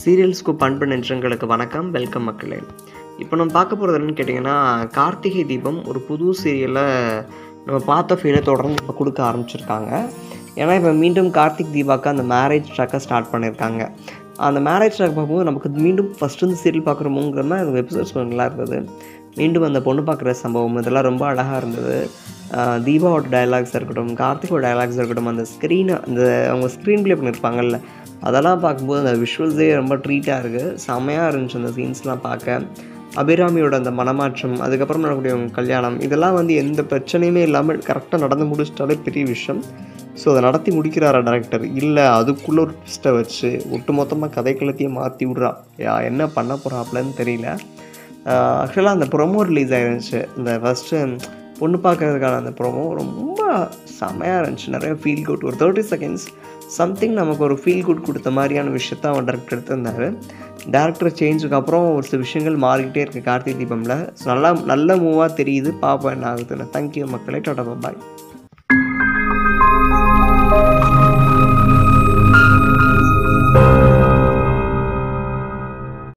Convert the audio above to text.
சீரியல்ஸ்க்கு பண்பு நெஞ்சங்களுக்கு வணக்கம். வெல்கம் மக்களே. இப்போ நம்ம பார்க்க போகிறது என்னன்னு கேட்டிங்கன்னா, கார்த்திகை தீபம் ஒரு புது சீரியலை நம்ம பார்த்த ஃபீலை தொடர்ந்து இப்போ கொடுக்க ஆரம்பிச்சிருக்காங்க. ஏன்னா இப்போ மீண்டும் கார்த்திக் தீபாவுக்கு அந்த மேரேஜ் ட்ராக்கை ஸ்டார்ட் பண்ணியிருக்காங்க. அந்த மேரேஜ் ட்ராக் பார்க்கும்போது நமக்கு மீண்டும் ஃபஸ்ட்டு இந்த சீரியல் பார்க்குறோமோங்கிற மாதிரி அந்த எபிசோட்ஸ் நல்லா இருந்தது. மீண்டும் அந்த பொண்ணு பார்க்குற சம்பவம் இதெல்லாம் ரொம்ப அழகாக இருந்தது. தீபாவோட டயலாக்ஸாக இருக்கட்டும், கார்த்திகோட டயலாக்ஸாக இருக்கட்டும், அந்த ஸ்க்ரீனை அந்த அவங்க ஸ்க்ரீன் ப்ளே பண்ணியிருப்பாங்கல்ல, அதெல்லாம் பார்க்கும்போது அந்த விஷுவல்ஸே ரொம்ப ட்ரீட்டாக இருக்குது. செம்மையாக இருந்துச்சு அந்த சீன்ஸ்லாம் பார்க்க. அபிராமியோட அந்த மனமாற்றம், அதுக்கப்புறம் நடக்கக்கூடிய அவங்க கல்யாணம், இதெல்லாம் எந்த பிரச்சனையுமே இல்லாமல் கரெக்டாக நடந்து முடிச்சிட்டாலே பெரிய விஷயம். ஸோ அதை நடத்தி முடிக்கிறாரா டேரக்டர்? இல்லை அதுக்குள்ளே ஒரு ட்விஸ்ட்டை வச்சு ஒட்டுமொத்தமாக கதைக்களத்தையும் மாற்றி விட்றா. என்ன பண்ண போகிறாப்லன்னு தெரியல. ஆக்சுவலாக அந்த ப்ரொமோ ரிலீஸ் ஆகிருந்துச்சு. இந்த ஃபஸ்ட்டு பொண்ணு பார்க்கறதுக்கான அந்த ப்ரொமோ ரொம்ப செம்மையாக இருந்துச்சு. நிறைய ஃபீல் குட், ஒரு 30 செகண்ட்ஸ் சம்திங் நமக்கு ஒரு ஃபீல் குட் கொடுத்த மாதிரியான விஷயத்த அவன் டேரக்டர் எடுத்திருந்தார். டேரக்டர் சேஞ்சுக்கு அப்புறம் ஒரு சில விஷயங்கள் மாறிக்கிட்டே இருக்குது கார்த்திகை தீபமில். நல்ல மூவாக தெரியுது. பார்ப்போம் என்ன ஆகுதுன்னு. தேங்க்யூ மக்களே. டாடா பாய்.